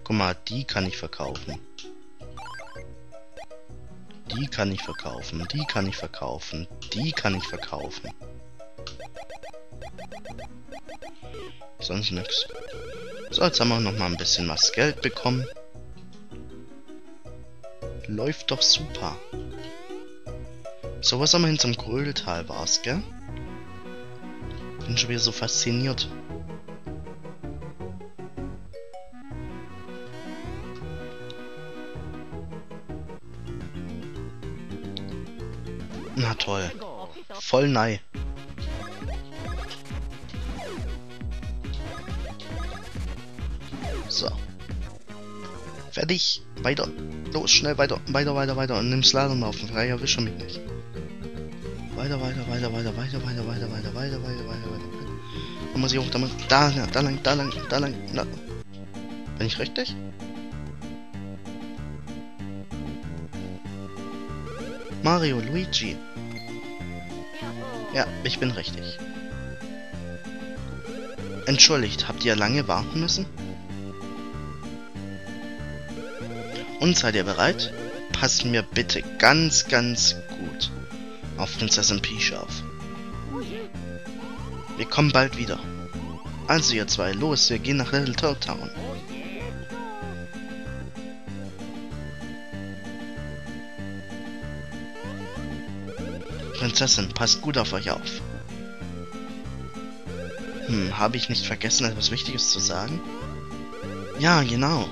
Guck mal, die kann ich verkaufen. Die kann ich verkaufen. Die kann ich verkaufen. Die kann ich verkaufen. Sonst nichts. So, jetzt haben wir noch mal ein bisschen was Geld bekommen. Läuft doch super. So, was haben wir hin zum Grödeltal war's, gell? Bin schon wieder so fasziniert. Na toll. Voll nei. So. Fertig. Weiter. Los, schnell weiter. Weiter. Und nimm Slalom auf. Frei erwische mich nicht. Weiter. Da muss ich hoch, da lang. Na. Bin ich richtig? Mario, Luigi. Ja, ich bin richtig. Entschuldigt, habt ihr lange warten müssen? Und seid ihr bereit? Passt mir bitte ganz gut auf Prinzessin Peach auf. Wir kommen bald wieder. Also ihr zwei, los, wir gehen nach Little Toad Town. Prinzessin, passt gut auf euch auf. Habe ich nicht vergessen, etwas Wichtiges zu sagen? Ja, genau.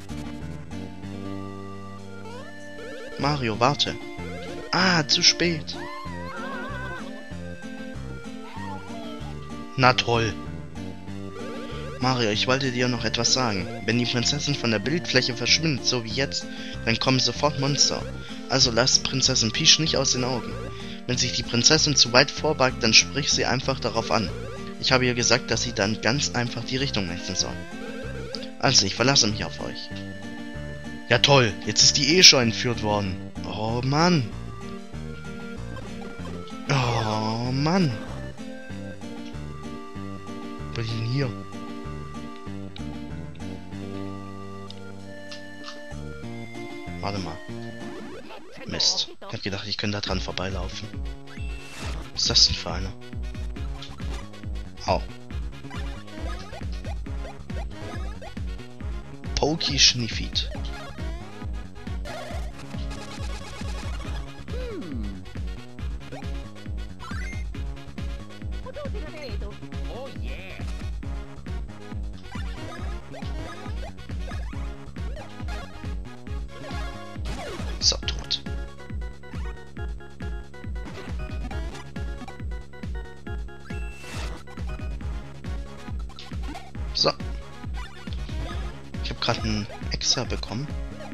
Mario, warte. Ah, zu spät. Na toll. Mario, ich wollte dir noch etwas sagen. Wenn die Prinzessin von der Bildfläche verschwindet, so wie jetzt, dann kommen sofort Monster. Also lass Prinzessin Peach nicht aus den Augen. Wenn sich die Prinzessin zu weit vorbeugt, dann sprich sie einfach darauf an. Ich habe ihr gesagt, dass sie dann ganz einfach die Richtung wechseln soll. Also, ich verlasse mich auf euch. Ja toll, jetzt ist die schon entführt worden. Oh Mann. Oh Mann. Was ist denn hier? Warte mal. Mist. Ich hab gedacht, ich könnte da dran vorbeilaufen. Was ist das denn für einer? Au. Pokey Schniefit. So, tot. So. Ich habe gerade einen Extra bekommen.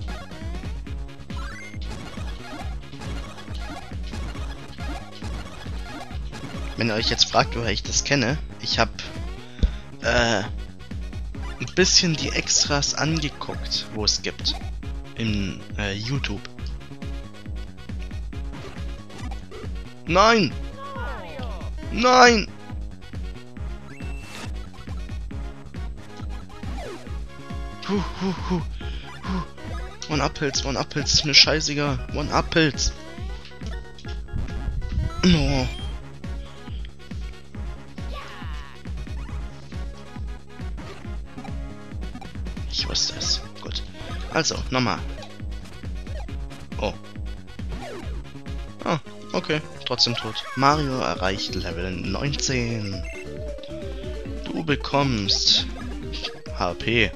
Wenn ihr euch jetzt fragt, woher ich das kenne, ich habe ein bisschen die Extras angeguckt, wo es gibt. In YouTube. Nein! Nein! One-Up-Pilz, ist mir scheißegal. One-Up-Pilz. No. Ich wusste es. Gut. Also, nochmal. Oh. Ah, okay. Trotzdem tot. Mario erreicht Level 19. Du bekommst HP.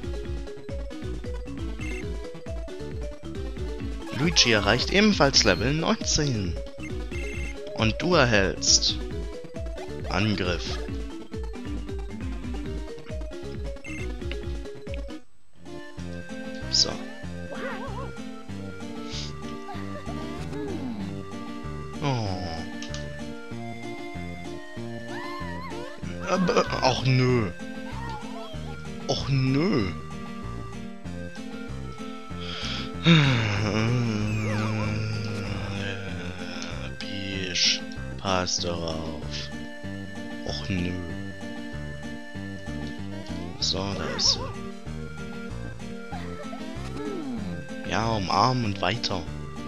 Luigi erreicht ebenfalls Level 19. Und du erhältst Angriff. So. Oh. Aber, ach nö. Och nö. Peach, pass darauf. Och nö. So, da ist sie. Ja, umarmen und weiter.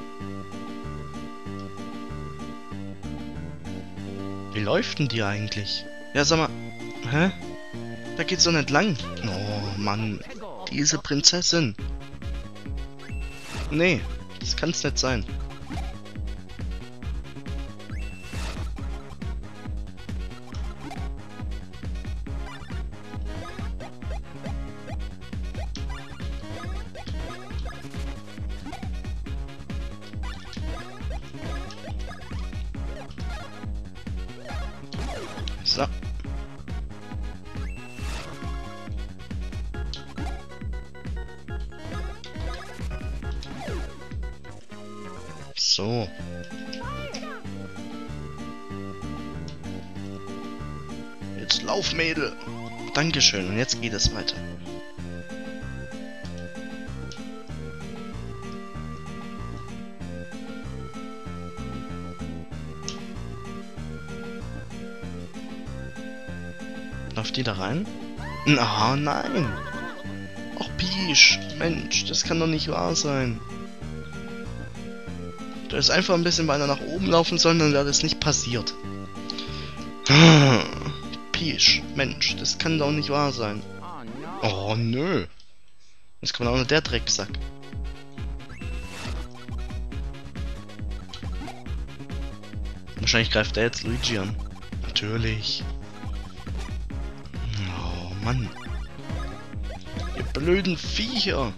Wie läuft denn die eigentlich? Ja, sag mal. Hä? Da geht's doch nicht lang. Oh, Mann. Diese Prinzessin. Nee, das kann's nicht sein. So. So. Jetzt lauf, Mädel. Dankeschön. Und jetzt geht es weiter. Läuft die da rein? Ah, nein. Ach, Peach. Mensch, das kann doch nicht wahr sein. Du hättest einfach ein bisschen weiter nach oben laufen sollen, dann wäre das nicht passiert. Peach, Mensch, das kann doch nicht wahr sein. Oh, nö. Jetzt kommt auch noch der Drecksack. Wahrscheinlich greift er jetzt Luigi an. Natürlich. Oh, Mann. Ihr blöden Viecher.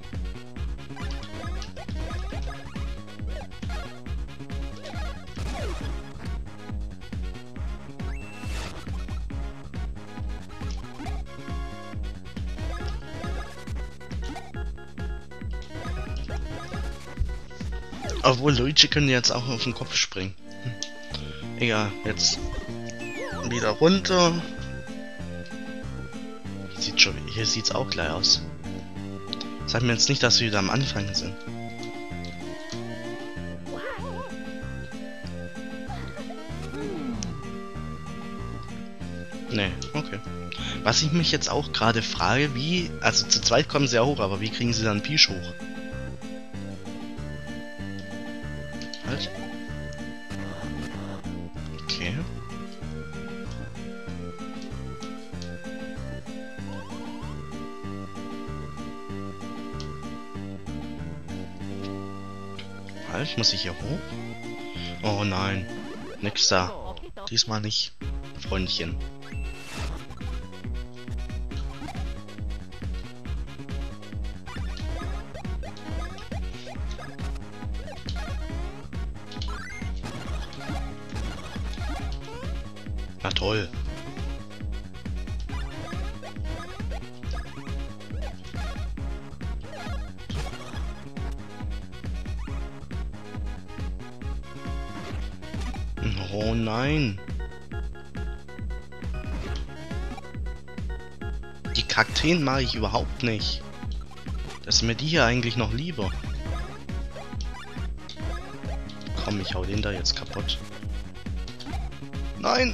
Obwohl, Luigi könnte jetzt auch auf den Kopf springen. Egal, jetzt wieder runter. Hier sieht's auch gleich aus. Sag mir jetzt nicht, dass wir wieder am Anfang sind. Nee, okay. Was ich mich jetzt auch gerade frage, wie... Also zu zweit kommen sie ja hoch, aber wie kriegen sie dann Peach hoch? Halt. Okay. Halt, muss ich hier hoch? Oh nein. Nix da. Diesmal nicht, Freundchen. Na toll. Oh nein. Die Kakteen mag ich überhaupt nicht. Das ist mir die hier eigentlich noch lieber. Komm, ich hau den da jetzt kaputt. Nein!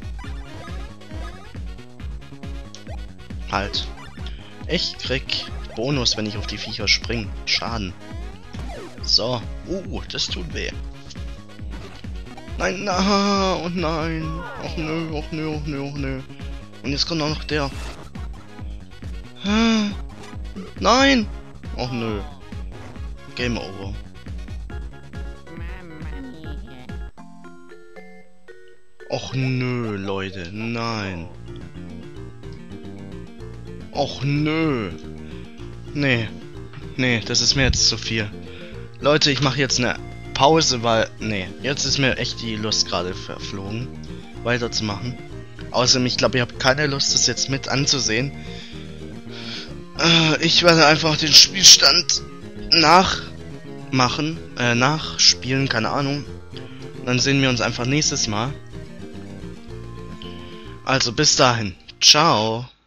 Halt. Ich krieg Bonus, wenn ich auf die Viecher spring. Schaden. So. Das tut weh. Nein, na, oh nein. Och nö, och nö, och nö, och nö. Und jetzt kommt auch noch der. Nein! Och nö. Game over. Och nö, Leute, nein. Och nö. Nee. Nee, das ist mir jetzt zu viel. Leute, ich mache jetzt eine Pause, weil... Nee, jetzt ist mir echt die Lust gerade verflogen, weiterzumachen. Außerdem, ich glaube, ihr habt keine Lust, das jetzt mit anzusehen. Ich werde einfach den Spielstand nachspielen, keine Ahnung. Dann sehen wir uns einfach nächstes Mal. Also bis dahin. Ciao.